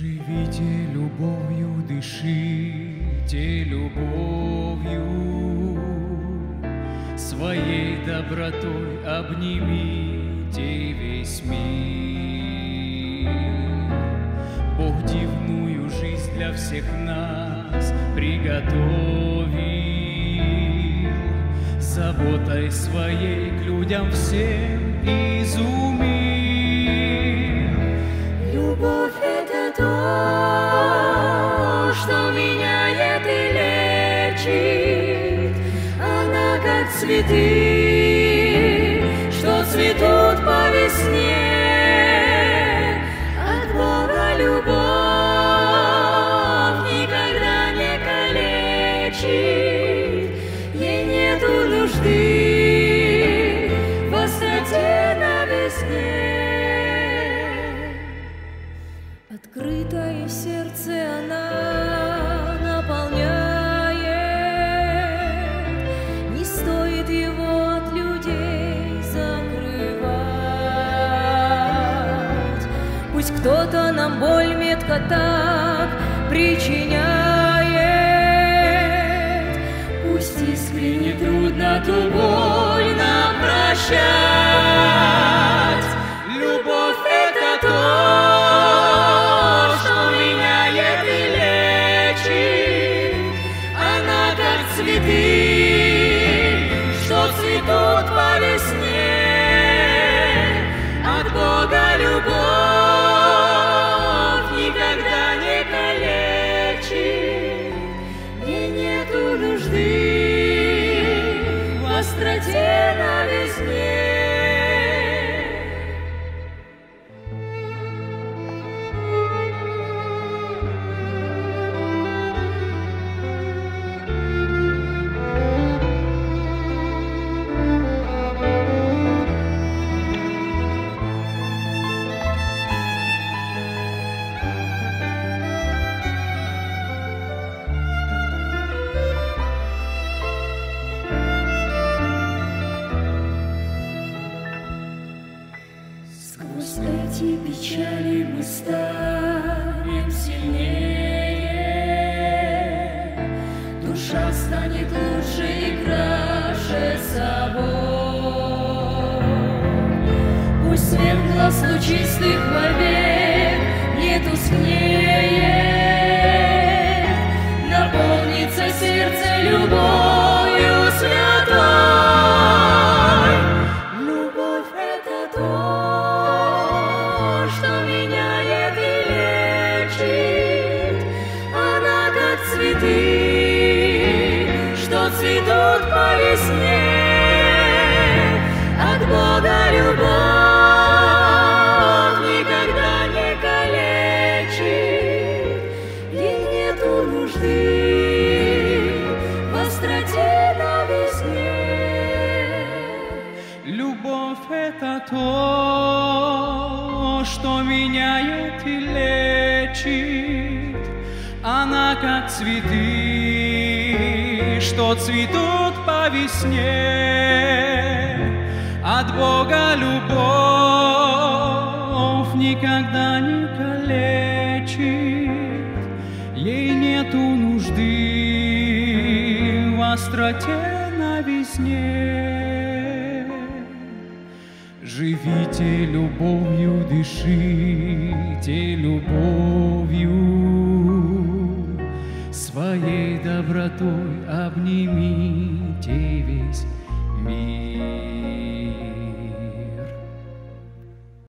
Живите любовью, дышите любовью, своей добротой обнимите весь мир. Бог дивную жизнь для всех нас приготовил, заботой своей к людям всем изумил. Любовь — это то, что меняет и лечит. Она как цветы, что цветут по весне. От Бога любовь никогда не калечит. Ей нету нужды в остроте на весне. Открытое сердце она наполняет, не стоит его от людей закрывать. Пусть кто-то нам боль метко так причиняет, пусть искренне трудно ту боль нам прощать. Любовь — это то, цветы, что цветут по весне. От Бога любовь никогда не калечит. Ей нету нужды в остроте на весне. Сквозь эти печали мы станем сильнее, душа станет лучше и краше собой. Пусть свет глаз лучистых вовек не тускнеет, наполнится сердце любовью святой. Любовь — это то, что меняет и лечит. Она как цветы, что цветут по весне. От Бога любовь никогда не калечит. Ей нету нужды в остроте на весне. Любовь — это то, что меняет и лечит. Она как цветы, что цветут по весне. От Бога любовь никогда не калечит. Ей нету нужды в остроте на весне. Живите любовью, дышите любовью, своей добротой обнимите весь мир.